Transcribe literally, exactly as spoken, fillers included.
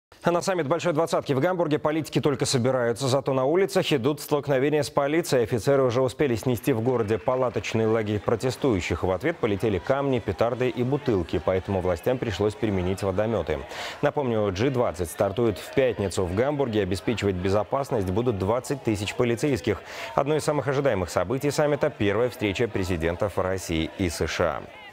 А на саммит Большой Двадцатки в Гамбурге политики только собираются, зато на улицах идут столкновения с полицией. Офицеры уже успели снести в городе палаточный лагерь протестующих. В ответ полетели камни, петарды и бутылки, поэтому властям пришлось применить водометы. Напомню, джи двадцать стартует в пятницу в Гамбурге. Обеспечивать безопасность будут двадцать тысяч полицейских. Одно из самых ожидаемых событий саммита – первая встреча президентов России и США.